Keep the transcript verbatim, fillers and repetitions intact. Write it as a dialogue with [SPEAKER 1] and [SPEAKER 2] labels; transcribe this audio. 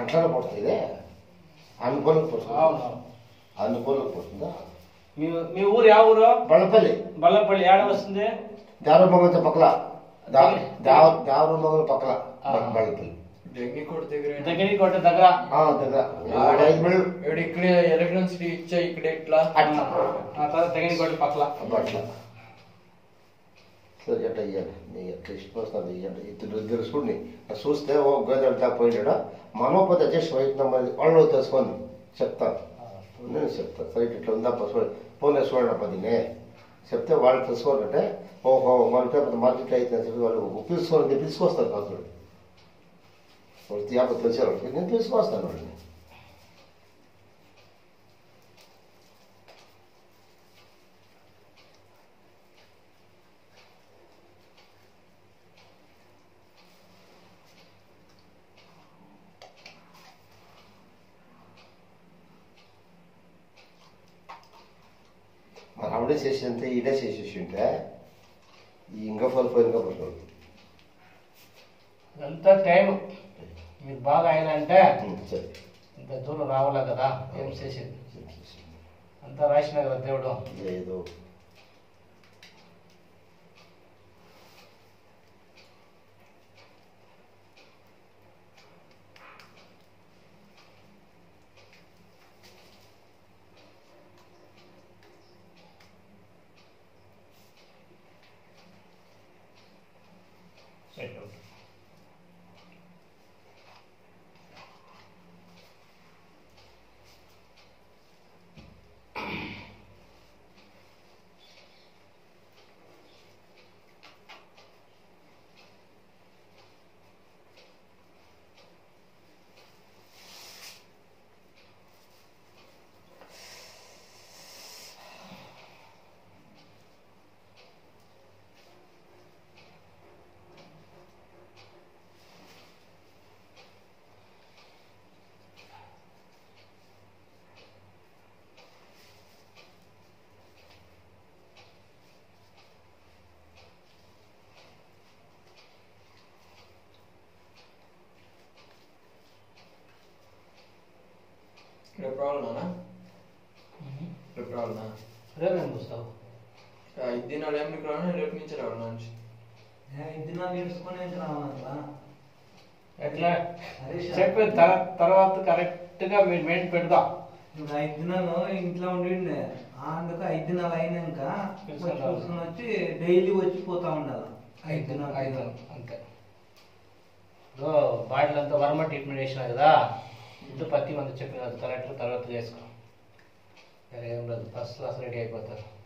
[SPEAKER 1] అంట్లోనే పడుతుంది అనుకోలకు పడుతుంది అనుకోలకు పడుతుందా
[SPEAKER 2] మీ మీ ఊరు యా ఊరు
[SPEAKER 1] బళ్ళపల్లి
[SPEAKER 2] బళ్ళపల్లి ఏడ వస్తుంది
[SPEAKER 1] దేవరమగంత పక్కల దేవరమగల పక్కల బళ్ళపల్లి
[SPEAKER 3] జంగికోట దగ్గర
[SPEAKER 2] దగ్గరికోట దగ్గర
[SPEAKER 3] దగ్గర ఇక్కడ ఎలక్ట్రాన్ సిటీ ఇచ్చా ఇక్కడ ఇట్లా
[SPEAKER 2] దగ్గరికోట పక్కల
[SPEAKER 1] అట్లా సరే అట్లా ఇవ్వండి నీ ఎట్లా ఇష్టం వస్తుంది ఇవ్వండి ఇతను తెలుసుకుని చూస్తే ఓ గది అట్లా పోయినాడా మనోపతి అడ్జస్ట్ అవుతున్నాం వాళ్ళు తెలుసుకొని చెప్తాను నేను చెప్తాను సైట్ ఇట్లా ఉందా చూడండి ఫోన్లో చూడండి పదినే చెప్తే వాళ్ళు తెలుసుకోవాలంటే ఓహో మనకి మార్కెట్ అవుతుందని చెప్పి వాళ్ళు పిలుచుకోవాలని పిలుచుకొస్తారు కాదు వాళ్ళు తీయాప తెలిసారు నేను తీసుకొస్తాను వాళ్ళని మన ఆవిడే చేసేంత ఈడే చేసేసి ఉంటే ఇంకా ఫలిపోయి ఇంకా పడుతుంది
[SPEAKER 2] అంతా టైం మీరు బాగా అయిందంటే
[SPEAKER 1] సరే
[SPEAKER 2] ఇంత దూరం రావాలా కదా ఏం చేసేది అంతా రాసిన కదా దేవుడు
[SPEAKER 1] లేదు
[SPEAKER 3] రేపు రావాలన్నా రేపు రావాలన్నా
[SPEAKER 2] రేపేం చూస్తావు
[SPEAKER 3] ఐదు దినాలు ఏం మీకు రావాలి రేపు నుంచి రావాలన్నా
[SPEAKER 4] ఐదు దినాలు నేర్చుకునే రావాలా
[SPEAKER 2] ఎట్లా చెప్పిన తర్వాత కరెక్ట్ గా మీరు మెయిన్ పెడదాం
[SPEAKER 4] ఇప్పుడు ఐదు దినాలు ఇంట్లో ఉండి అందుకు ఐదు దినాలు అయినాక చూసుకుని వచ్చి డైలీ వచ్చిపోతా ఉండాలి ఐదు దినాలు
[SPEAKER 2] ఐదు అంతే బాడీలంతా వర్మ ట్రీట్మెంట్ చేసినా కదా ఇంత పత్తి మంది చెప్పిన కరెక్ట్ తర్వాత చేసుకో వేరే ఏం లేదు ఫస్ట్ క్లాస్ రెడీ అయిపోతారు